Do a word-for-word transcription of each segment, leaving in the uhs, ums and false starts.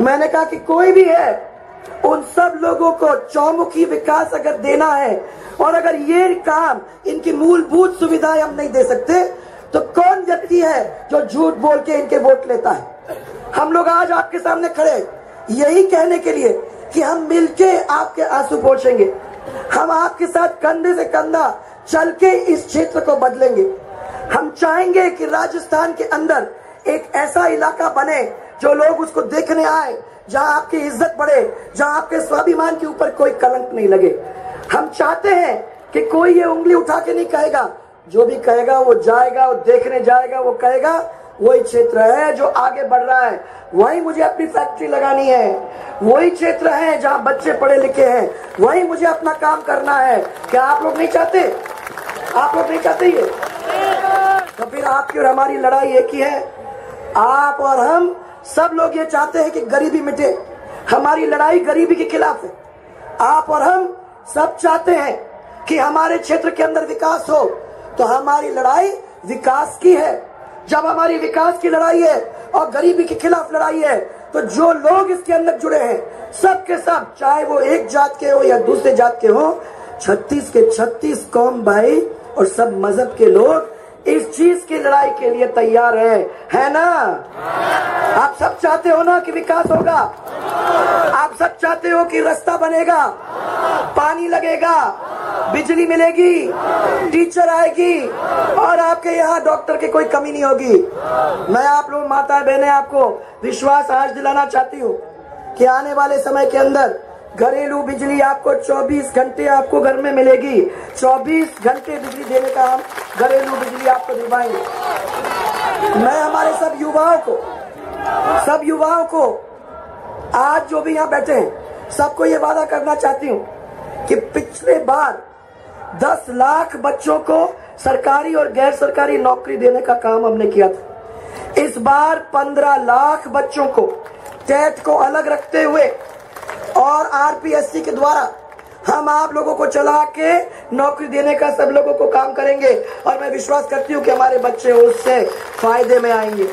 मैंने कहा कि कोई भी है, उन सब लोगों को चौमुखी विकास अगर देना है और अगर ये काम, इनकी मूलभूत सुविधाएं हम नहीं दे सकते, तो कौन व्यक्ति है जो झूठ बोल के इनके वोट लेता है। हम लोग आज आपके सामने खड़े यही कहने के लिए कि हम मिलके आपके आंसू पोंछेंगे, हम आपके साथ कंधे से कंधा चल के इस क्षेत्र को बदलेंगे। हम चाहेंगे कि राजस्थान के अंदर एक ऐसा इलाका बने जो लोग उसको देखने आए, जहां आपकी इज्जत बढ़े, जहां आपके स्वाभिमान के ऊपर कोई कलंक नहीं लगे। हम चाहते हैं कि कोई ये उंगली उठा के नहीं कहेगा, जो भी कहेगा वो जाएगा, वो देखने जाएगा, वो कहेगा वही क्षेत्र है जो आगे बढ़ रहा है, वही मुझे अपनी फैक्ट्री लगानी है, वही क्षेत्र है जहां बच्चे पढ़े लिखे हैं, वही मुझे अपना काम करना है। क्या आप लोग नहीं चाहते? आप लोग नहीं चाहते ये? तो फिर आपकी और हमारी लड़ाई एक ही है। आप और हम सब लोग ये चाहते हैं कि गरीबी मिटे। हमारी लड़ाई गरीबी के खिलाफ है। आप और हम सब चाहते हैं कि हमारे क्षेत्र के अंदर विकास हो, तो हमारी लड़ाई विकास की है। जब हमारी विकास की लड़ाई है और गरीबी के खिलाफ लड़ाई है, तो जो लोग इसके अंदर जुड़े हैं सब के सब, चाहे वो एक जात के हो या दूसरे जात के हो, छत्तीस के छत्तीस कौम भाई और सब मजहब के लोग इस चीज की लड़ाई के लिए तैयार है, है ना? आप सब चाहते हो ना कि विकास होगा? आप सब चाहते हो कि रास्ता बनेगा, पानी लगेगा, बिजली मिलेगी, टीचर आएगी और आपके यहाँ डॉक्टर की कोई कमी नहीं होगी। मैं आप लोग माता बहनें आपको विश्वास आज दिलाना चाहती हूँ कि आने वाले समय के अंदर घरेलू बिजली आपको चौबीस घंटे आपको घर में मिलेगी। चौबीस घंटे बिजली देने का हम घरेलू बिजली आपको दिलवाएंगे। मैं हमारे सब युवाओं को सब युवाओं को आज जो भी यहाँ बैठे हैं सबको ये वादा करना चाहती हूँ कि पिछले बार दस लाख बच्चों को सरकारी और गैर सरकारी नौकरी देने का काम हमने किया था। इस बार पंद्रह लाख बच्चों को टेट को अलग रखते हुए और आरपीएससी के द्वारा हम आप लोगों को चला के नौकरी देने का सब लोगों को काम करेंगे और मैं विश्वास करती हूँ कि हमारे बच्चे उससे फायदे में आएंगे।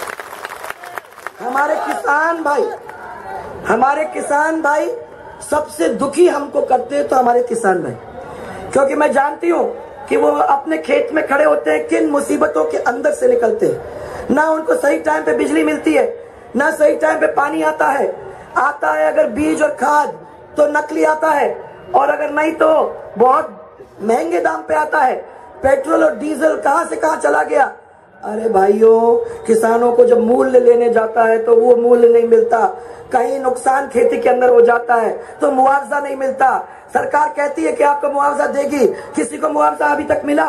हमारे किसान भाई हमारे किसान भाई सबसे दुखी हमको करते हैं, तो हमारे किसान भाई, क्योंकि मैं जानती हूँ कि वो अपने खेत में खड़े होते हैं, किन मुसीबतों के अंदर से निकलते हैं। ना उनको सही टाइम पे बिजली मिलती है, ना सही टाइम पे पानी आता है आता है अगर बीज और खाद तो नकली आता है, और अगर नहीं तो बहुत महंगे दाम पे आता है। पेट्रोल और डीजल कहां से कहां चला गया। अरे भाइयों, किसानों को जब मूल्य लेने जाता है तो वो मूल्य नहीं मिलता, कहीं नुकसान खेती के अंदर हो जाता है तो मुआवजा नहीं मिलता। सरकार कहती है कि आपको मुआवजा देगी, किसी को मुआवजा अभी तक मिला?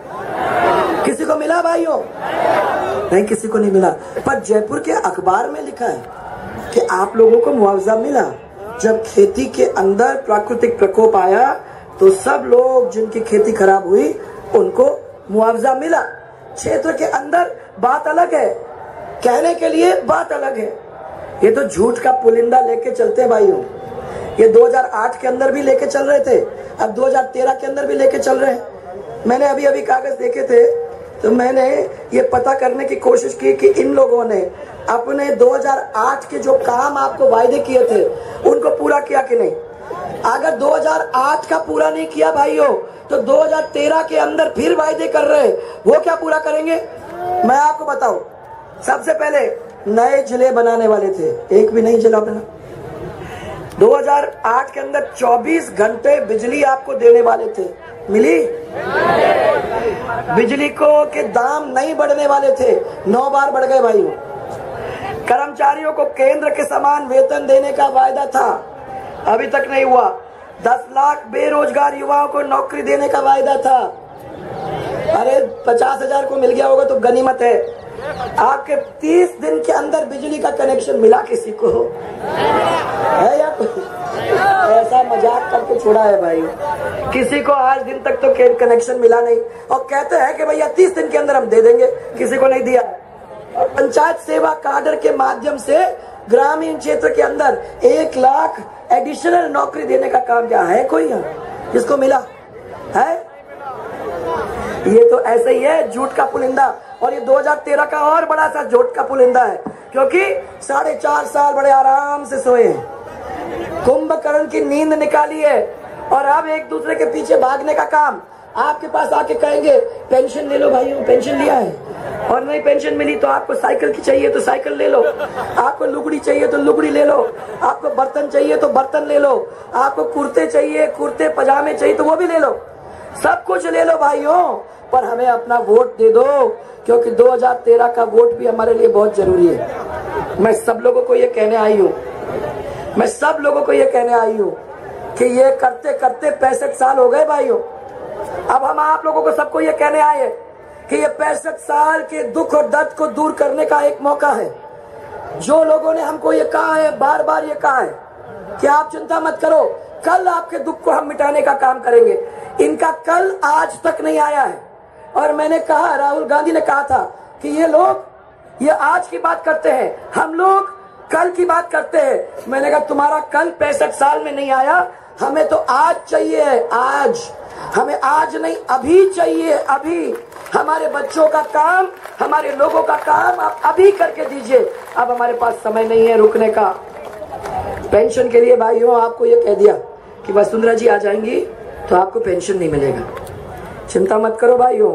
किसी को मिला भाइयों? नहीं, किसी को नहीं मिला। पर जयपुर के अखबार में लिखा है कि आप लोगों को मुआवजा मिला। जब खेती के अंदर प्राकृतिक प्रकोप आया तो सब लोग जिनकी खेती खराब हुई उनको मुआवजा मिला। क्षेत्र के अंदर बात अलग है, कहने के लिए बात अलग है। ये तो झूठ का पुलिंदा लेके चलते हैं भाइयों। ये दो हज़ार आठ के अंदर भी लेके चल रहे थे, अब दो हज़ार तेरह के अंदर भी लेके चल रहे हैं। मैंने अभी अभी कागज देखे थे तो मैंने ये पता करने की कोशिश की कि इन लोगों ने अपने दो हज़ार आठ के जो काम आपको वायदे किए थे उनको पूरा किया कि नहीं। अगर दो हज़ार आठ का पूरा नहीं किया भाइयों तो दो हज़ार तेरह के अंदर फिर वायदे कर रहे, वो क्या पूरा करेंगे? मैं आपको बताऊं, सबसे पहले नए जिले बनाने वाले थे, एक भी नहीं जिला बना। दो हज़ार आठ के अंदर चौबीस घंटे बिजली आपको देने वाले थे, मिली? बिजली को के दाम नहीं बढ़ने वाले थे, नौ बार बढ़ गए भाइयों। कर्मचारियों को केंद्र के समान वेतन देने का वायदा था, अभी तक नहीं हुआ। दस लाख बेरोजगार युवाओं को नौकरी देने का वायदा था, अरे पचास हजार को मिल गया होगा तो गनीमत है। आपके तीस दिन के अंदर बिजली का कनेक्शन मिला किसी को है या ऐसा मजाक करके छोड़ा है भाई? किसी को आज दिन तक तो कनेक्शन मिला नहीं, और कहते हैं कि भैया तीस दिन के अंदर हम दे देंगे, किसी को नहीं दिया। और पंचायत सेवा काडर के माध्यम से ग्रामीण क्षेत्र के अंदर एक लाख एडिशनल नौकरी देने का काम क्या है? कोई यहाँ जिसको मिला है? ये तो ऐसे ही है, झूठ का पुलिंदा। और ये दो हज़ार तेरह का और बड़ा सा जोट का पुलिंदा है, क्योंकि साढ़े चार साल बड़े आराम से सोए हैं, कुंभकर्ण की नींद निकाली है, और अब एक दूसरे के पीछे भागने का काम। आपके पास आके कहेंगे पेंशन ले लो भाइयों, पेंशन लिया है, और नहीं पेंशन मिली तो आपको साइकिल की चाहिए तो साइकिल ले लो, आपको लुगड़ी चाहिए तो लुगड़ी ले लो, आपको बर्तन चाहिए तो बर्तन ले लो, आपको कुर्ते चाहिए, कुर्ते पजामे चाहिए तो वो भी ले लो, सब कुछ ले लो भाइयों, पर हमें अपना वोट दे दो, क्योंकि दो हज़ार तेरह का वोट भी हमारे लिए बहुत जरूरी है। मैं सब लोगों को ये कहने आई हूँ, मैं सब लोगों को ये कहने आई हूँ कि ये करते करते पैंसठ साल हो गए भाइयों। अब हम आप लोगों को सबको ये कहने आए कि ये पैंसठ साल के दुख और दर्द को दूर करने का एक मौका है। जो लोगों ने हमको ये कहा है, बार बार ये कहा है कि आप चिंता मत करो, कल आपके दुख को हम मिटाने का काम करेंगे, इनका कल आज तक नहीं आया है। और मैंने कहा, राहुल गांधी ने कहा था कि ये लोग ये आज की बात करते हैं, हम लोग कल की बात करते हैं। मैंने कहा तुम्हारा कल पैंसठ साल में नहीं आया, हमें तो आज चाहिए, आज हमें आज नहीं अभी चाहिए, अभी हमारे बच्चों का काम, हमारे लोगों का काम आप अभी करके दीजिए। अब हमारे पास समय नहीं है रुकने का। पेंशन के लिए भाइयों आपको ये कह दिया कि वसुंधरा जी आ जाएंगी तो आपको पेंशन नहीं मिलेगा, चिंता मत करो भाइयों।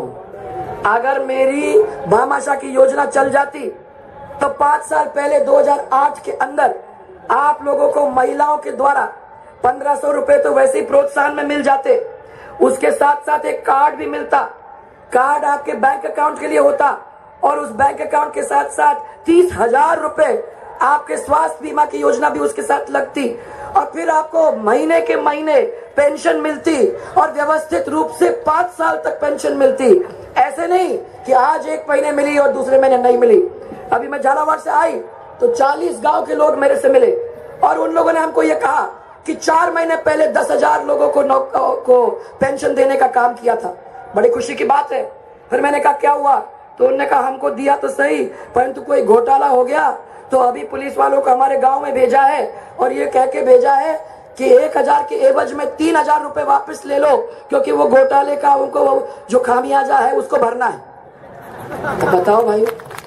अगर मेरी भामाशाह की योजना चल जाती तो पांच साल पहले दो हज़ार आठ के अंदर आप लोगों को महिलाओं के द्वारा पंद्रह सौ रुपए तो वैसे ही प्रोत्साहन में मिल जाते, उसके साथ साथ एक कार्ड भी मिलता, कार्ड आपके बैंक अकाउंट के लिए होता, और उस बैंक अकाउंट के साथ साथ तीस हजार रुपए आपके स्वास्थ्य बीमा की योजना भी उसके साथ लगती, और फिर आपको महीने के महीने पेंशन मिलती, और व्यवस्थित रूप से पांच साल तक पेंशन मिलती। ऐसे नहीं कि आज एक महीने मिली और दूसरे महीने नहीं मिली। अभी मैं झालावाड़ से आई तो चालीस गांव के लोग मेरे से मिले, और उन लोगों ने हमको ये कहा कि चार महीने पहले दस हजार लोगों को को पेंशन देने का काम किया था। बड़ी खुशी की बात है। फिर मैंने कहा क्या हुआ, तो उन्होंने कहा हमको दिया तो सही, परंतु कोई घोटाला हो गया, तो अभी पुलिस वालों को हमारे गांव में भेजा है, और ये कह के भेजा है कि एक हजार के एवज में तीन हजार रुपए वापस ले लो, क्योंकि वो घोटाले का उनको जो खामियाजा है उसको भरना है। तो बताओ भाई,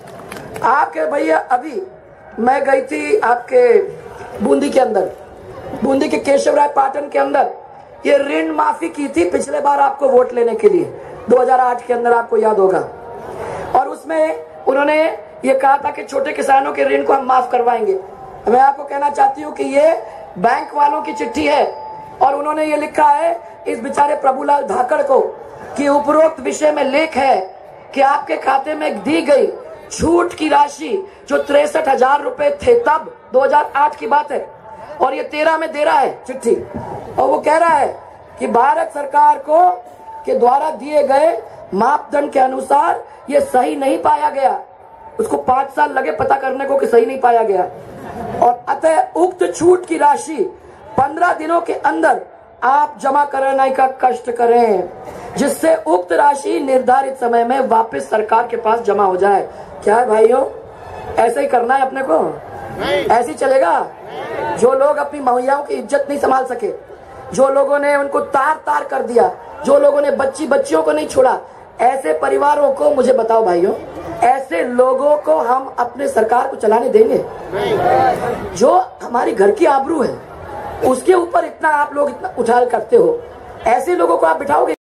आपके भैया अभी मैं गई थी आपके बूंदी के अंदर, बूंदी के केशवराय पाटन के अंदर, ये ऋण माफी की थी पिछले बार आपको वोट लेने के लिए दो हज़ार आठ के अंदर, आपको याद होगा। और उसमें उन्होंने ये कहा था कि छोटे किसानों के ऋण को हम माफ करवाएंगे। मैं आपको कहना चाहती हूँ कि ये बैंक वालों की चिट्ठी है, और उन्होंने ये लिखा है इस बेचारे प्रभुलाल धाकड़ को कि उपरोक्त विषय में लेख है कि आपके खाते में दी गई छूट की राशि जो तिरसठ हजार रुपए थे तब दो हज़ार आठ की बात है, और ये तेरह में दे रहा है चिट्ठी, और वो कह रहा है कि भारत सरकार को के द्वारा दिए गए मापदंड के अनुसार ये सही नहीं पाया गया। उसको पांच साल लगे पता करने को कि सही नहीं पाया गया, और अतः उक्त छूट की राशि पंद्रह दिनों के अंदर आप जमा कराने का कष्ट करें, जिससे उक्त राशि निर्धारित समय में वापस सरकार के पास जमा हो जाए। क्या है भाइयों, ऐसे ही करना है अपने को? ऐसे ही चलेगा? जो लोग अपनी महिलाओं की इज्जत नहीं संभाल सके, जो लोगों ने उनको तार तार कर दिया, जो लोगों ने बच्ची बच्चियों को नहीं छोड़ा, ऐसे परिवारों को मुझे बताओ भाइयों, ऐसे लोगों को हम अपने सरकार को चलाने देंगे? जो हमारी घर की आबरू है उसके ऊपर इतना आप लोग इतना उछाल करते हो, ऐसे लोगों को आप बिठाओगे?